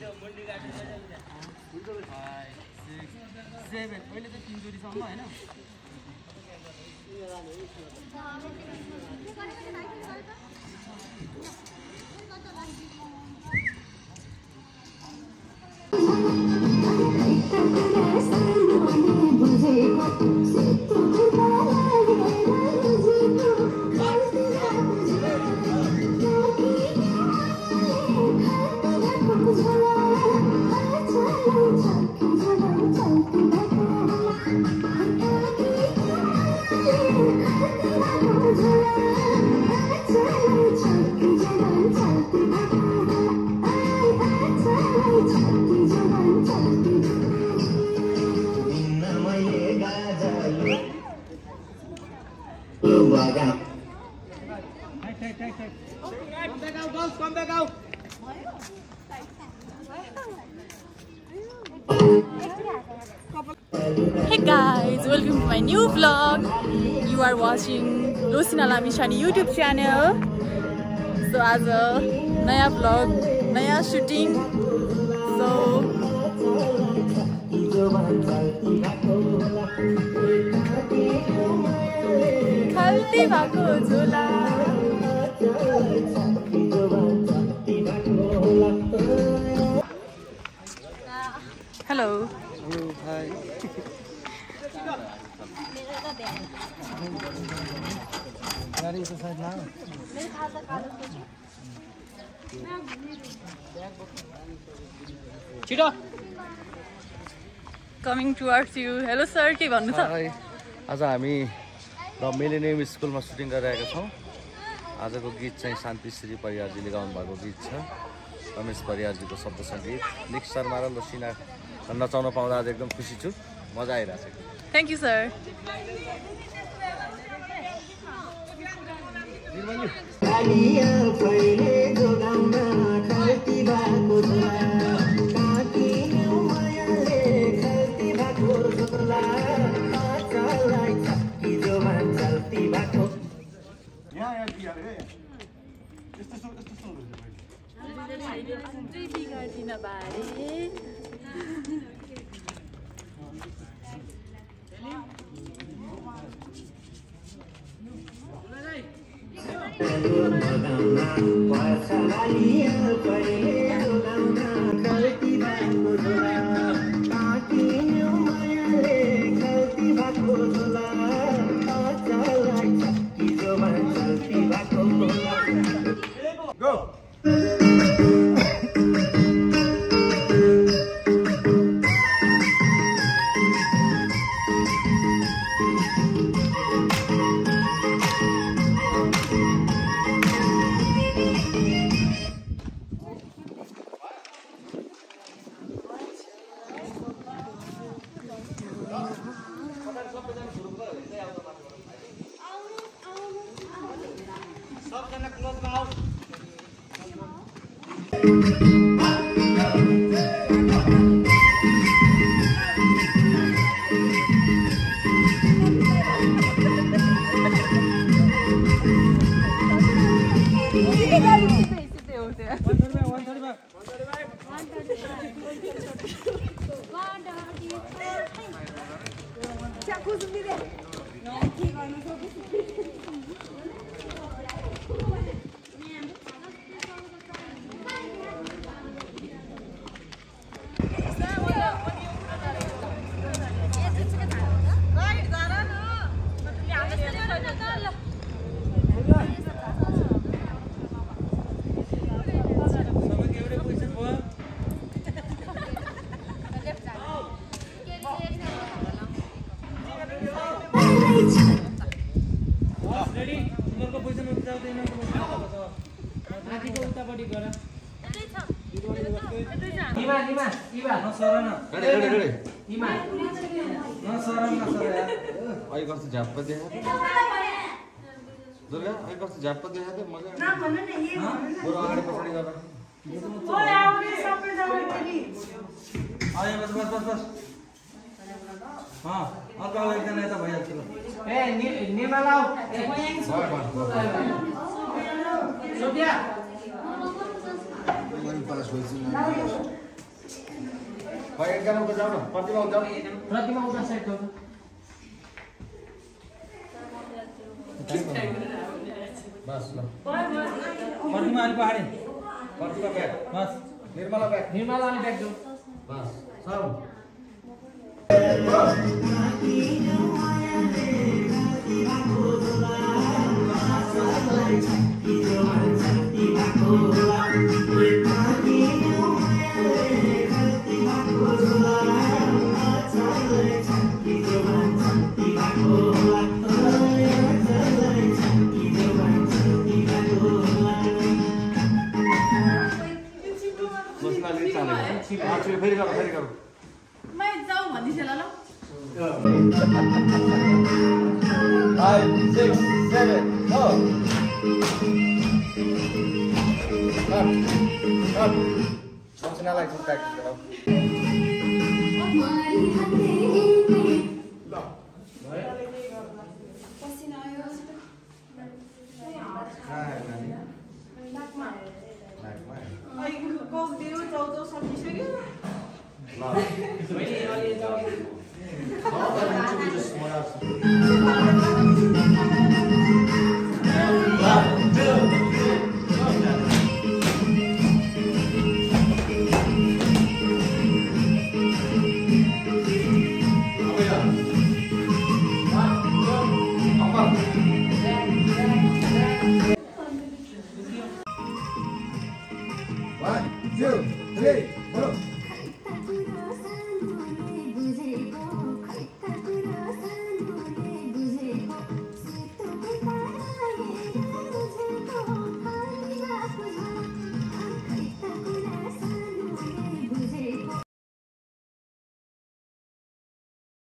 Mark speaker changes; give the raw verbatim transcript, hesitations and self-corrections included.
Speaker 1: Seven पहिले चाहिँ तीन जोडीसम्म हैन
Speaker 2: Hey guys, welcome to my new vlog. You are watching Losina Lamichhane YouTube channel. So as a naya vlog, naya shooting. So khalti bhako jhola. Hello.
Speaker 1: Hello, hi.
Speaker 2: Chito. Coming towards you. Hello sir, के भन्नु छ?
Speaker 3: आज हामी the millennium स्कुलमा shooting गरिरहेका छौँ। आजको गीत चाहिँ शान्ति श्री परियारजीले गाउनु भएको गीत छ। रमेश परियारजीको शब्द सङ्गीत निक शर्मा र लोसिना नचाउन पाउँदा आज एकदम खुसी छु। मजा आइरहेछ।
Speaker 2: Thank you sir.
Speaker 1: Go!
Speaker 3: भाइ एकदम उता जाऊ न प्रतिमा उता जाऊ
Speaker 1: प्रतिमा उता साइड जाऊ
Speaker 3: बस ल
Speaker 1: प्रतिमा अलि पहाडे
Speaker 3: प्रतिमा ब्याक
Speaker 1: बस
Speaker 3: निर्मला ब्याक
Speaker 1: निर्मला अलि ब्याक जाऊ
Speaker 3: बस सब फेरि गरौँ फेरि गरौँ
Speaker 2: मै जाऊ भन्दैछ ल ल
Speaker 3: five, six, seven, go! Up, up. Losina like to practice, girl.